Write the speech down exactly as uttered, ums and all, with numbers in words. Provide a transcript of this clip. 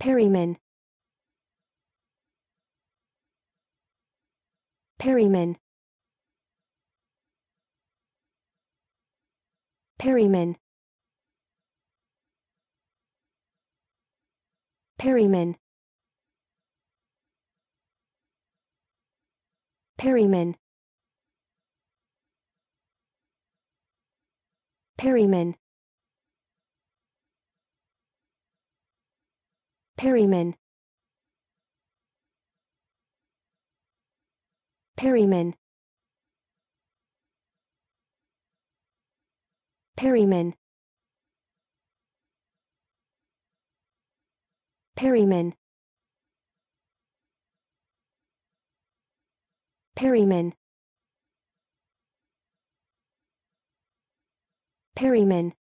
Perryman. Perryman. Perryman. Perryman. Perryman. Perryman. Perryman. Perryman. Perryman. Perryman. Perryman. Perryman.